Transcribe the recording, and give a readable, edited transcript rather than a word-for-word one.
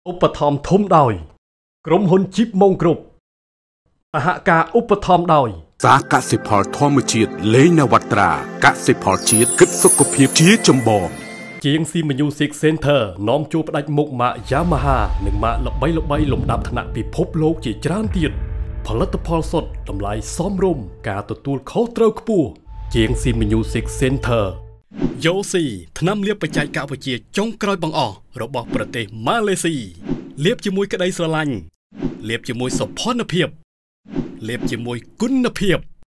ឧបត្ថម្ភធំដោយក្រុមហ៊ុនជីបម៉ុងគ្រប់សហការឧបត្ថម្ភដោយសាកសិផលធម្មជាតិលេងនវត្រាកសិផលជាតិគិតសុខភាពជាចម្បងជាង C Music Center នាំជួបផ្ដាច់មុខម៉ាក Yamaha និងម៉ាកល្បីៗលំដាប់ថ្នាក់ពិភពលោកជាច្រើនទៀតផលិតផលសុទ្ធតម្លៃសមរម្យការទទួលខុសត្រូវខ្ពស់ជាង C Music Center យ៉ូស៊ីថ្នាំលាបបច្ចេកវិទ្យាចុងក្រោយបង្អស់របស់ប្រទេសម៉ាឡេស៊ីលាបជាមួយក្តីស្រឡាញ់លាបជាមួយសោភ័ណភាពលាបជាមួយគុណភាព